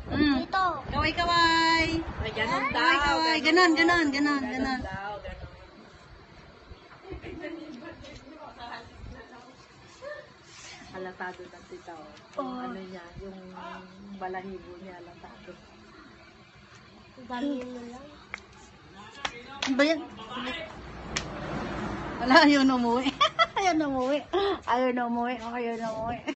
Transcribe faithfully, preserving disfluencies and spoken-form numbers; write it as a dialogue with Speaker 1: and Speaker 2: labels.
Speaker 1: Mm.
Speaker 2: Dito.
Speaker 1: Kaway, kaway.
Speaker 3: Ay, ganun daw.
Speaker 1: Kaway, kaway. Ganon, ganon, ganon, ganon.
Speaker 3: daw, ganun. Halatado na tita. Oh. Yung ano niya, yung balahibo niya, halatado.
Speaker 2: Dami mo lang.
Speaker 1: Ano ba yan? Wala, ayaw na umuwi. Ayaw na umuwi. Ayaw na umuwi. Ayaw na umuwi.